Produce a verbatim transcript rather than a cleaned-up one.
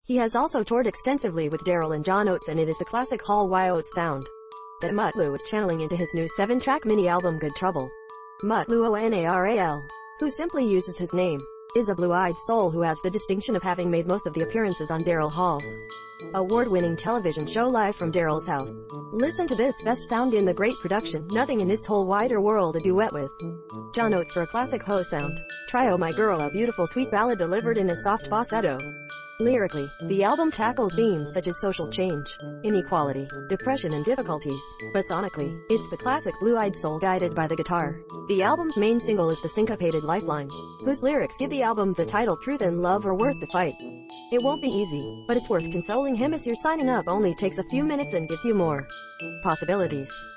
He has also toured extensively with Daryl and John Oates, and it is the classic Hall y Oates sound that MUTLU is channeling into his new seven-track mini-album Good Trouble. MUTLU ONARAL, who simply uses his name, is a blue-eyed soul who has the distinction of having made most of the appearances on Daryl Hall's award-winning television show Live from Daryl's House. Listen to this best sound in the great production, Nothing in This Whole Wider World, a duet with John Oates for a classic Ho sound. Try Oh My Girl, a beautiful sweet ballad delivered in a soft falsetto. Lyrically, the album tackles themes such as social change, inequality, depression and difficulties, but sonically, it's the classic blue-eyed soul guided by the guitar. The album's main single is the syncopated Lifeline, whose lyrics give the album the title Truth and Love Are Worth the Fight. It won't be easy, but it's worth consoling him as your signing up only takes a few minutes and gives you more possibilities.